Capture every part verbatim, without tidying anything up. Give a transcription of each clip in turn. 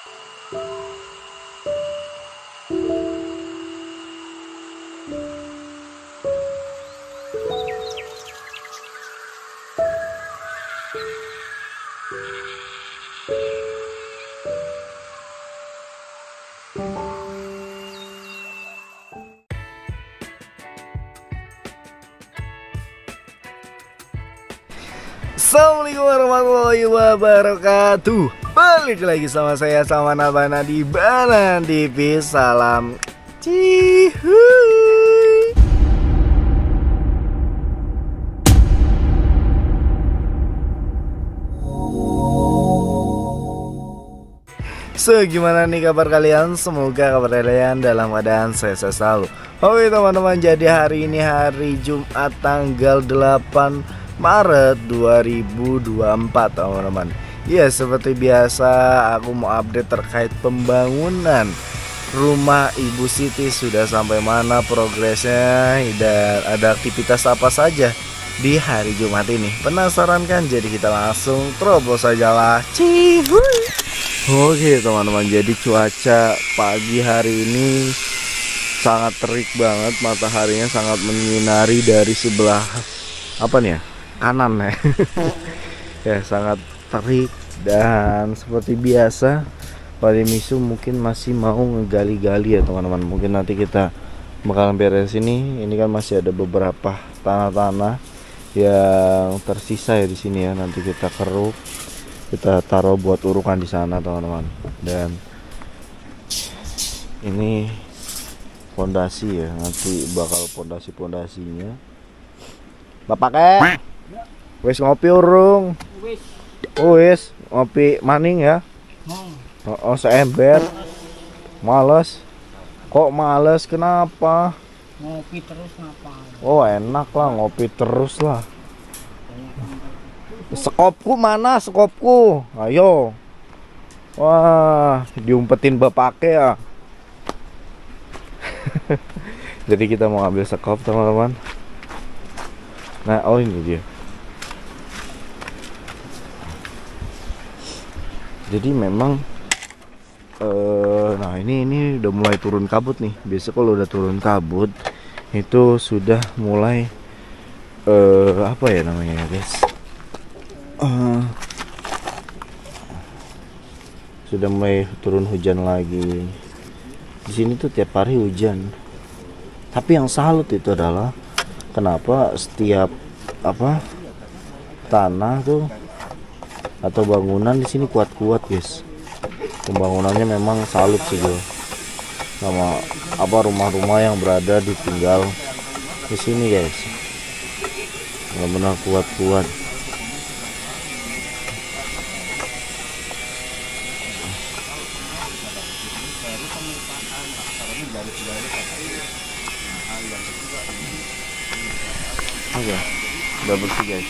Assalamualaikum warahmatullahi wabarakatuh. Balik lagi sama saya, sama Nabana di Banan T V. Salam cihuy. So, gimana nih kabar kalian? Semoga kabar kalian dalam keadaan sehat selalu. Oke teman-teman, jadi hari ini hari Jumat tanggal delapan Maret dua ribu dua puluh empat teman-teman. Ya, seperti biasa aku mau update terkait pembangunan rumah Ibu Siti. Sudah sampai mana progresnya dan ada aktivitas apa saja di hari Jumat ini. Penasaran kan? Jadi kita langsung terobos saja lah. Cihuy. Oke teman-teman, jadi cuaca pagi hari ini sangat terik banget. Mataharinya sangat menyinari dari sebelah apa nih ya, kanan ya. Ya, sangat terik. Dan seperti biasa Pak Demisu mungkin masih mau ngegali-gali ya teman-teman. Mungkin nanti kita bakalan beres ini. Ini kan masih ada beberapa tanah-tanah yang tersisa ya di sini ya. Nanti kita keruk, kita taruh buat urukan di sana teman-teman. Dan ini fondasi ya, nanti bakal fondasi-fondasinya. Bapak kek wis ngopi urung? Wis. Oh, wis ngopi maning ya? Oh, oh seember. Males. Kok males, kenapa? Ngopi terus ngapa? Oh, enak lah ngopi terus lah. Sekopku mana sekopku? Ayo. Wah, diumpetin bapaknya ya. Jadi kita mau ambil sekop teman-teman. Nah, oh ini dia. Jadi memang uh, nah ini ini udah mulai turun kabut nih. Biasa kalau udah turun kabut itu sudah mulai uh, apa ya namanya guys? Uh, sudah mulai turun hujan lagi. Di sini tuh tiap hari hujan. Tapi yang salut itu adalah kenapa setiap apa tanah tuh atau bangunan di sini kuat-kuat guys. Pembangunannya memang salut sih gue sama apa rumah-rumah yang berada ditinggal di sini guys. Benar-benar kuat-kuat. Oke, udah bersih guys.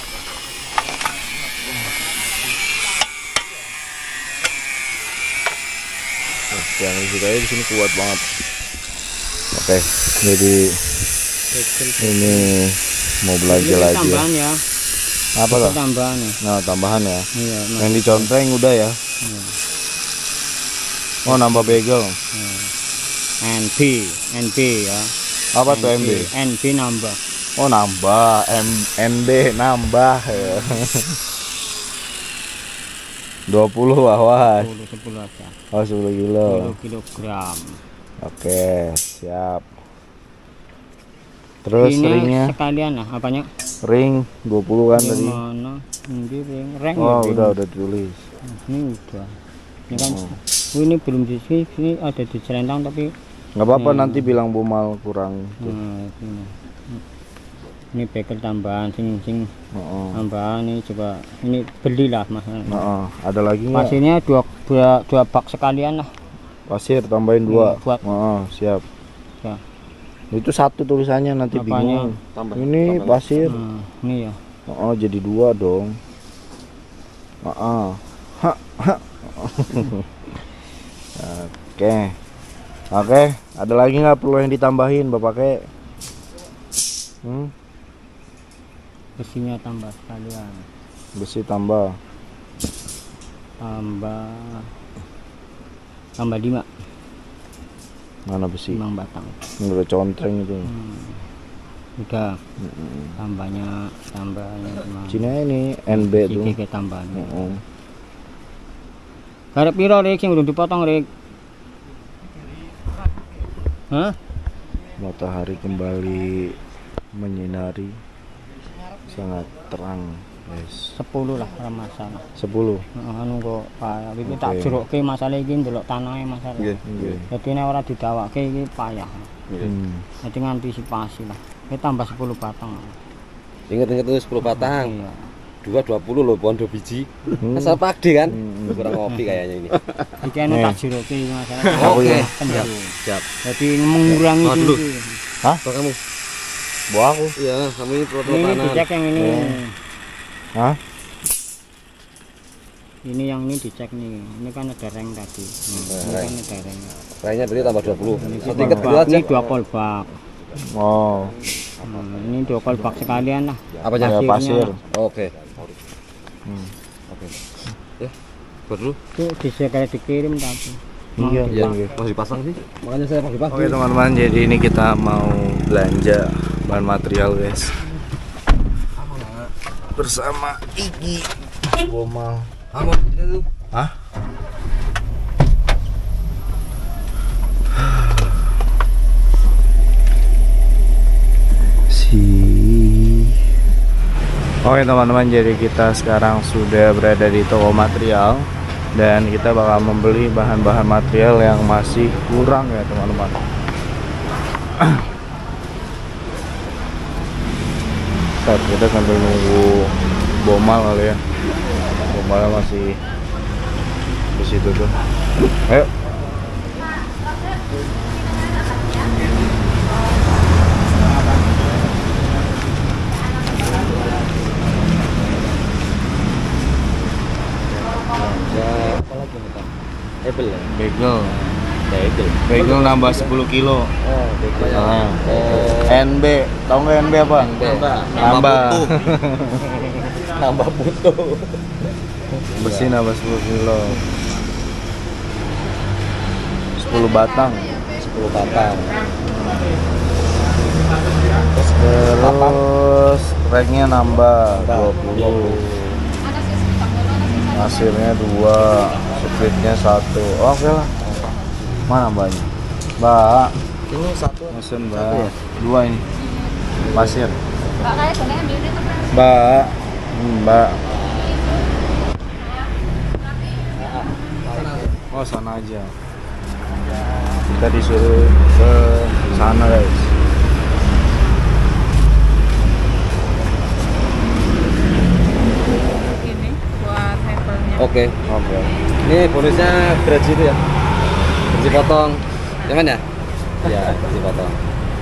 Yang juga di sini kuat banget. Oke, jadi ini mau belajar ini lagi tambahan ya. Ya. Apa tuh? Tambahan ya. Nah, tambahan ya. Iya, nah. Yang dicontreng udah ya. Iya. Oh, nambah bagel. Iya. N B, N B ya. Apa tuh M B? N B nambah. Oh, nambah. M N B nambah. dua puluh awas. sepuluh aja. Oh, sepuluh kilo. sepuluh kilogram. Oke, siap. Terus ini ringnya sekalian lah apanya? Ring dua puluh kan tadi. Mana? Ini ring, ring. Oh, ring. udah udah tulis. Ini udah. Ini kan Oh. oh, ini belum di sini, sini ada di Celentang tapi nggak apa-apa, hmm. nanti bilang Bumal kurang tuh. Nah, ini. Ini bekel tambahan sing sing Oh, tambahan ini coba ini belilah mas. oh. Ada lagi nggak? Pasirnya dua, dua dua bak sekalian lah. Pasir tambahin dua. Hmm, buat. Oh, siap. Ya. Itu satu tulisannya nanti Apanya? bingung. Tambah, ini tambah. Pasir. Hmm, ini ya. Oh, jadi dua dong. Oh, oh. Ha, ha. Oke. Oke, ada lagi nggak perlu yang ditambahin Bapak Kek? Hmm? Besinya tambah sekalian. Besi tambah. Tambah tambah lima. Mana besi? Lima batang. Menurut contreng itu. Hmm. Udah. Hmm. Tambahnya tambahnya cuma. Cina ini N B tuh. Sikit tambahan. Heeh. Karep piro rek sing urung dipotong rek? Hah? Matahari kembali menyinari, sangat terang, guys. sepuluh lah ora masalah. sepuluh. Heeh, anu kok payah. Iki tak jerokke masalah iki ndelok tanahe masalah. Nggih, nggih. Dadi nek ora didawakke iki payah. Hmm. Dadi ngantisipasi lah. Iki tambah sepuluh batang. Ingat-ingat itu sepuluh batang. Iya. Dua dua puluh loh pondo biji. Hmm. Asal pade kan. Hmm. Kurang ngopi kayaknya ini. Iki anu tak jerokke iki masalah. Oke, siap. Siap. Jadi mengurangi Oh, dulu. itu. Hah? Kok kamu? Bawa aku. Iya, kamu ini perlu Ini tanah. dicek yang ini. Hah? Ini yang ini dicek nih. Ini kan ada reng tadi. Hmm. Ini kan ada reng. Rengnya berarti tambah dua puluh. Ini Satu ikat dulu aja. Ini dua kolbak. Oh. Hmm, ini dua kolbak sekalian lah. Apa Ya, aja? pasir. Oke. Hmm. Oke. Ya. Buat dulu. Itu bisa kayak dikirim tapi. Iya, Iya, iya. mau dipasang sih. Makanya saya pagi pagi. Oke teman-teman, jadi ini kita mau belanja bahan material, guys. Bersama Iki Bomal. Kamu itu. Hah? Si. Oke teman-teman, jadi kita sekarang sudah berada di toko material dan kita bakal membeli bahan-bahan material yang masih kurang ya teman-teman. Saat kita sambil nunggu Bomal kali ya. Bomalnya masih di situ tuh. Ayo. Ya, apa lagi nih, Pak? Apple ya? Bagel. Bagel. Bagel nambah sepuluh kilo. Oh, bagel. Ah. Oh. N B, tahu nggak N B apa? Nambah. Nambah. Nambah butuh. Besi nambah sepuluh kilo. sepuluh batang. sepuluh batang. Terus reknya nambah dua puluh. Hasilnya dua, splitnya satu. Oh, oke lah. Mana mbaknya? Mbak, Ini satu. mesin mbak. Satu ya? Dua ini. Pasir. Mbak, Hmm, mbak. Oh, sana aja. Kita disuruh ke sana, guys. Ini buat sampelnya. Oke. Oke. Ini bonusnya gergaji itu ya. Gergaji potong. Jangan ya? Ya, gergaji potong.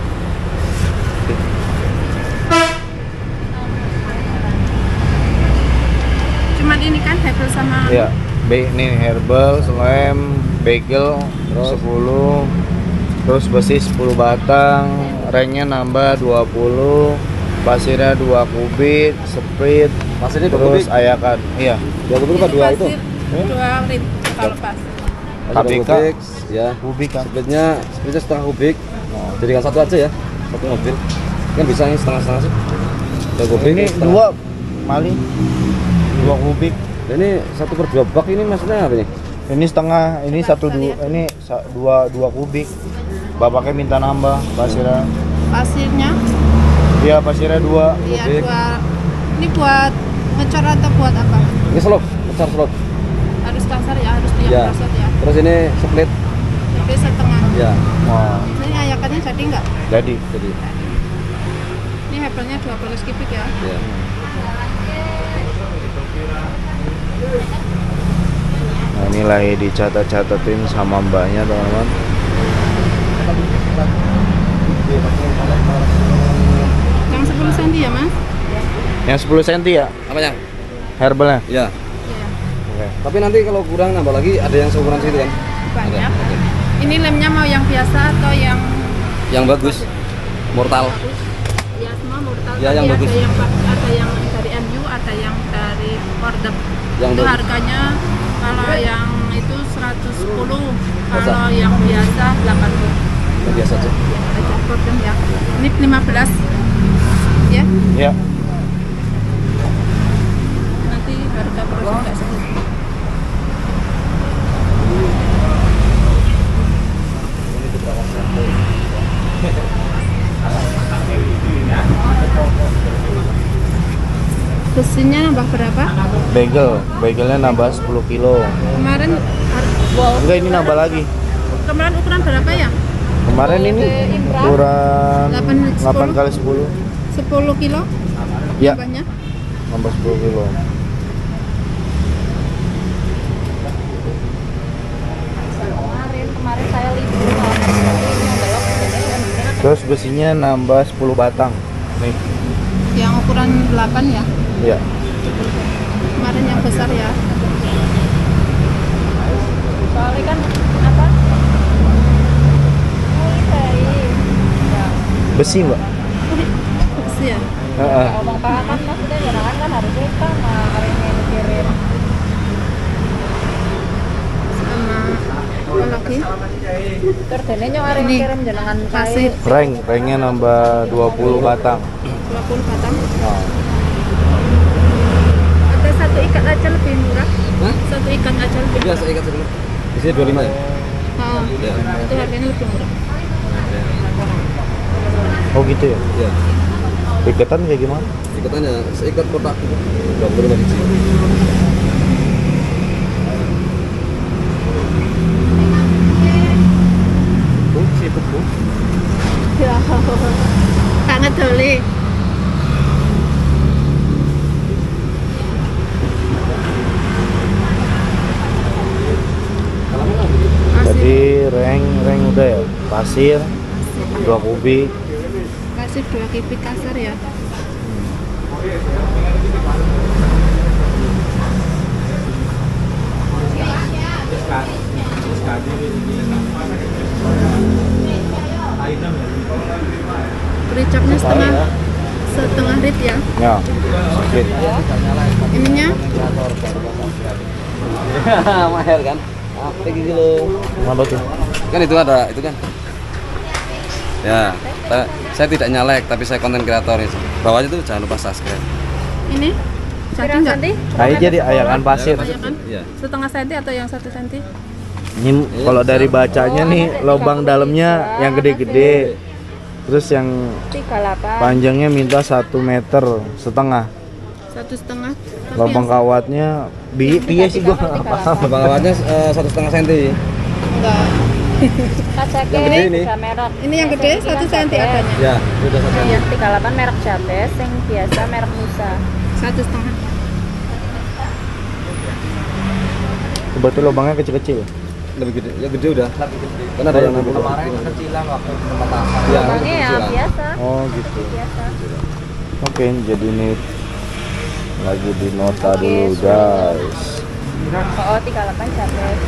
Cuman ini kan Hebel sama Ya, B nih herbal, slam, bagel Terus? sepuluh, terus besi sepuluh batang, rengnya nambah dua puluh, pasirnya dua kubik, sprit, Pasirnya dua terus kubik? ayakan. Iya. Dua kubik apa dua itu? pasir dua rit kalau pasir. Dua K B K. kubik, ya. Kubik kan. Splitnya, splitnya setengah kubik. Oh. Jadikan satu aja ya, satu mobil. Kan bisa ini setengah-setengah sih. Dua kubik. Ini setengah. dua mali, dua kubik. Dan ini satu per dua bak ini maksudnya apa nih? Ini setengah, ini satu dua, ini sa- dua dua kubik. Bapaknya minta nambah pasirnya. Pasirnya Iya, pasirnya dua. iya Kubik. dua. Ini buat ngecor atau buat apa? Ini slop, besar slop. Harus kasar ya, harus dia Ya. prosot ya. Terus ini split. Jadi setengah. Ya. Wah, Ini ayakannya jadi nggak? jadi. Jadi. Ini Hebelnya dua puluh kubik ya. Ya. Nah, ini lagi dicatat-catatin sama mbaknya teman-teman. Yang sepuluh senti ya mas? Yang sepuluh senti ya Apanya? herbalnya? Ya. Iya. Oke. Tapi nanti kalau kurang nambah lagi ada yang seukuran situ kan? Banyak. Oke. Ini lemnya mau yang biasa atau yang Yang bagus. Mortal. ya semua murtal? Ya, Tapi yang bagus. Ada yang ada yang dari M U, ada yang dari Ordep. Yang Itu bagus. harganya kalau yang itu seratus sepuluh, biasa. Kalau yang biasa delapan puluh. Yang biasa aja. Ada portion ya. Ini lima belas. Ya. Ya. Nanti harga portion enggak sebut. Besinya nambah berapa? Bagel, bagelnya nambah sepuluh kilo. Kemarin har- wow. Enggak, ini nambah lagi. Kemarin ukuran berapa ya? Kemarin ini ukuran Delapan, delapan sepuluh. kali sepuluh. sepuluh kilo Ya, nambahnya. nambah sepuluh kilo. Kemarin kemarin saya libur Terus besinya nambah sepuluh batang. Nih. Yang ukuran delapan ya. Ya. Kemarin yang besar ya. soalnya kan apa? Oh, baik. Ya, Besi, Mbak. Besi ya. Heeh. ngomong pahaman maksudnya jangan kan harusnya sama hari ini mikirin Sama apa lagi? kerjanya nyong hari Ini, kirim jenengan pasir. Reng, rengnya nambah dua puluh batang. dua puluh batang. Nah. Ada satu ikat aja lebih murah. Hah? Satu ikat aja lebih Biasa murah. ikat satu. Di sini dua puluh lima ya? Oh, Ya. itu harganya lebih murah. Oh gitu ya. Iya. Ikatan kayak gimana? Ikatannya seikat kotak dua puluh lima biji. Tuh, siput tuh. Ya. Tak ngedoli. Jadi reng, reng udah ya. Pasir, dua kubik. Kasih dua kipik kasar ya. Kecapnya setengah setengah rit ya. Ya, sedikit. Ininya Mahal kan? Apa kilo? Kenapa tuh? Kan itu ada, itu kan. Ya, ta- saya tidak nyalek tapi saya konten kreator ini. Bawahnya tuh jangan lupa subscribe. ini jadi kira enggak? nanti Nah, ini jadi ayakan pasir. Banyak kan? Iya. Setengah senti atau yang satu senti? Ini kalau dari bacanya nih lubang dalamnya yang gede-gede. Terus yang tiga puluh delapan panjangnya minta satu meter setengah. Satu setengah. Tapi Lubang yang kawatnya bi piye sih gua nggak paham. Lubang kawatnya eh, satu setengah senti. enggak. kaca Yang gede ini. tiga merek Ini yang gede satu senti adanya. Ya, sudah satu senti. yang tiga puluh delapan merek Jabes yang biasa merek Musa Satu setengah. Berarti lubangnya kecil-kecil. Lebih gede, ya gede udah. Karena ada yang enam puluh. kecilan waktu Ya, lubangnya ya kecilan. biasa Oh gitu. biasa Oke, jadi ini lagi di nota Oke, dulu sudah. guys. oh tiga puluh delapan Jabes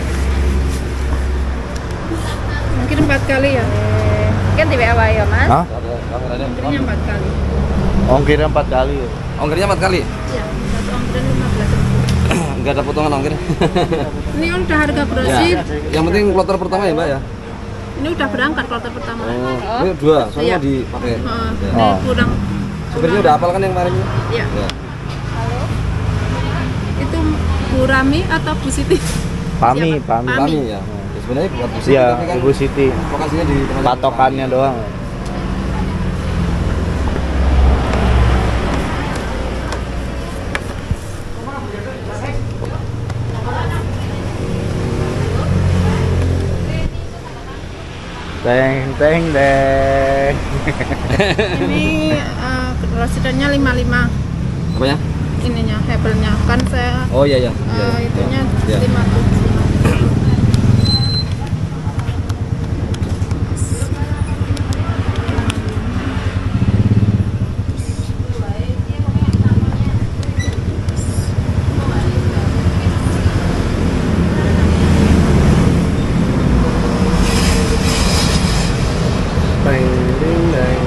Mungkin empat kali ya. eh, kan di W A ya mas Hah? Ongkirnya empat kali. Ongkirnya empat kali ya? Ongkirnya empat kali. Iya, satu ongkiran lima belas ribu. Enggak ada potongan ongkir. Ini kan udah harga Ya. grosir. Yang penting kloter pertama ya, Mbak ya. Ini udah berangkat kloter pertama. Oh, ini dua, soalnya Iya. dipakai. Heeh, Ya. ini Oh. kurang. Supirnya udah hafal kan yang kemarin? Iya. Ya. Itu Bu Rami atau Bu Siti? Pami, Siapa? Pami. Pami. Kami ya. Ya, sebenarnya buat Bu Siti, Iya, tapi kan Ibu Siti. lokasinya di tengah- Patokannya doang. Teng teng deng. Ini uh, grosirnya lima puluh lima. Apanya? Ininya, hebelnya. Kan saya Oh iya iya. Iya, uh, iya. itunya Iya. lima puluh. Teng deng deng.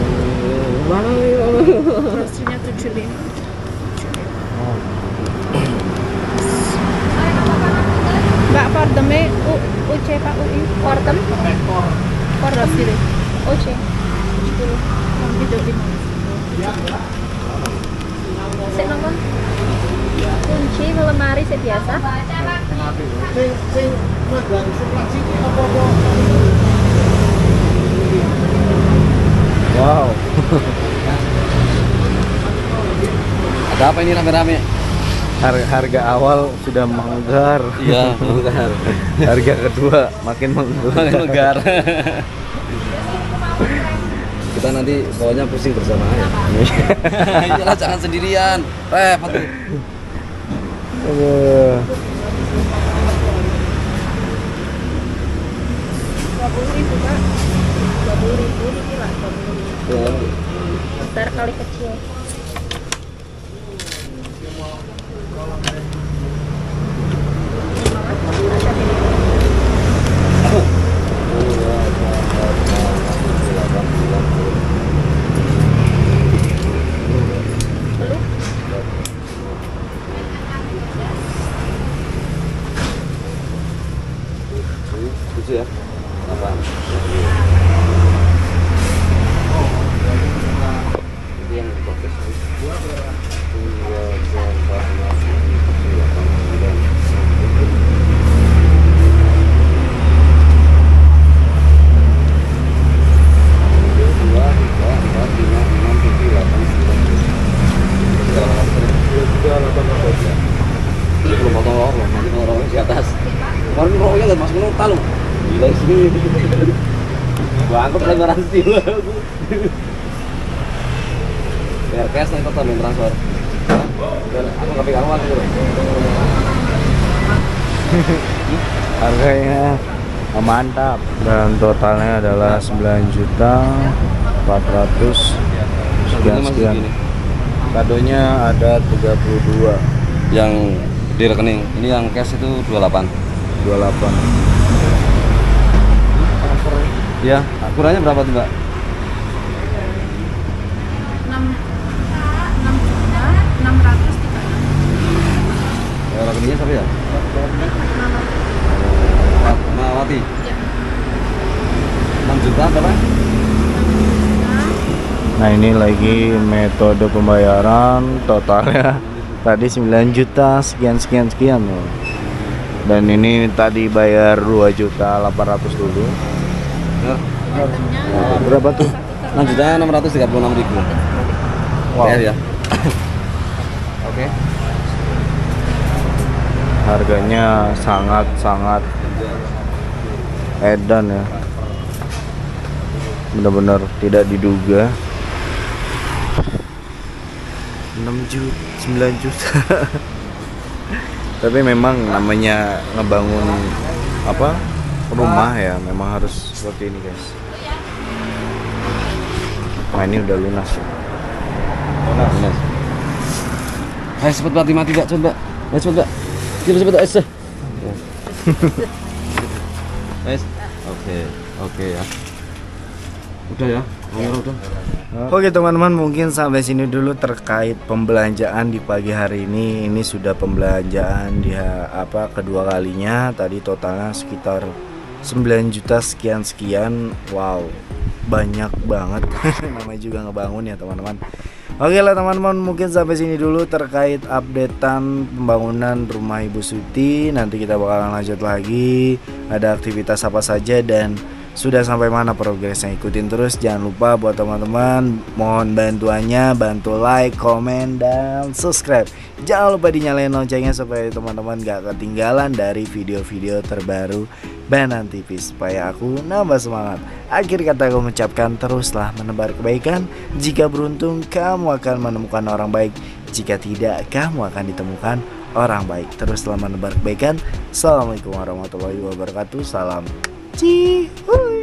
Grosirnya tujuh puluh lima. U C Pak U I Quartem Quartem sini U C sepuluh yang hidup lima saya nonton kunci lemari saya biasa Wow. Ada apa ini rame-rame? Harga, harga awal sudah menggar. Iya, menggar. Harga kedua makin menggar. Menggar. Kita nanti bawanya pusing bersama ya. Iyalah, jangan sendirian. Repot. Aduh. dua puluh ribu Pak dua puluh ribu dikira dua puluh ribu besar kali kecil Tujuh ya. Apa? Ini yang dipakai. Belum potong roh, nanti kalau rohnya di atas. Kemarin rohnya lihat mas Gunung talu. Gila sini. Gua angkut lebaran sih. Biar cash nanti total transfer. Dan aku nggak pegang uang dulu. Harganya mantap dan totalnya adalah sembilan juta empat ratus sekian sekian. Kadonya ada tiga puluh dua Yang di rekening. Ini yang cash itu dua puluh delapan. dua puluh delapan. Ya, ukurannya berapa tuh, Mbak? enam enam juta enam ratus tiga puluh enam. Ya, rekeningnya siapa ya? Mawati. Ya. enam juta berapa? Nah ini lagi metode pembayaran totalnya tadi sembilan juta sekian sekian sekian loh. Dan ini tadi bayar dua juta delapan ratus dulu. Benar. Nah, berapa tuh? enam juta enam ratus tiga puluh enam ribu. Wow. Ya, ya. Oke. Harganya sangat-sangat edan ya. Benar-benar tidak diduga. enam juta, sembilan juta. Tapi memang namanya ngebangun apa? Rumah ya, memang harus seperti ini, guys. Nah, ini udah lunas. Lunas. Lunas. Ayo cepet mati mati, Mbak, coba. Ayo cepet, Mbak. Cepet cepet, ayo. Guys. Oke, oke ya. Udah ya. Oh, udah. Oke teman-teman, mungkin sampai sini dulu terkait pembelanjaan di pagi hari ini. Ini sudah pembelanjaan di apa kedua kalinya. Tadi totalnya sekitar sembilan juta sekian sekian. Wow, banyak banget. Namanya juga ngebangun ya teman-teman. Oke lah teman-teman, mungkin sampai sini dulu terkait updatean pembangunan rumah Ibu Suti. Nanti kita bakalan lanjut lagi, ada aktivitas apa saja dan sudah sampai mana progresnya. Ikutin terus, jangan lupa buat teman-teman mohon bantuannya, bantu like, komen, dan subscribe. Jangan lupa dinyalain loncengnya supaya teman-teman gak ketinggalan dari video-video terbaru Banan T V, supaya aku nambah semangat. Akhir kata aku mengucapkan, teruslah menebar kebaikan. Jika beruntung kamu akan menemukan orang baik, jika tidak kamu akan ditemukan orang baik. Teruslah menebar kebaikan. Assalamualaikum warahmatullahi wabarakatuh. Salam Cihuy.